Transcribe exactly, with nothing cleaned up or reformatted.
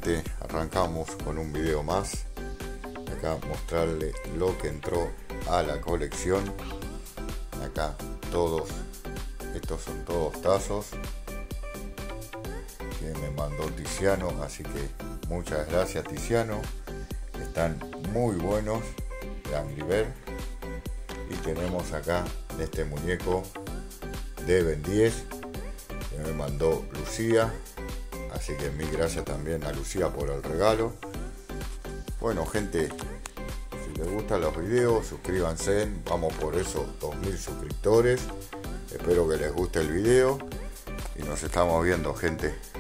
gente, arrancamos con un video más. Acá mostrarle lo que entró a la colección. Acá todos, estos son todos tazos que me mandó Tiziano, así que muchas gracias Tiziano. Están muy buenos de Angry Birds. Y tenemos acá este muñeco de Ben diez que me mandó Lucía, así que mil gracias también a Lucía por el regalo. Bueno gente, si les gustan los videos, suscríbanse, vamos por esos dos mil suscriptores. Espero que les guste el video y nos estamos viendo gente.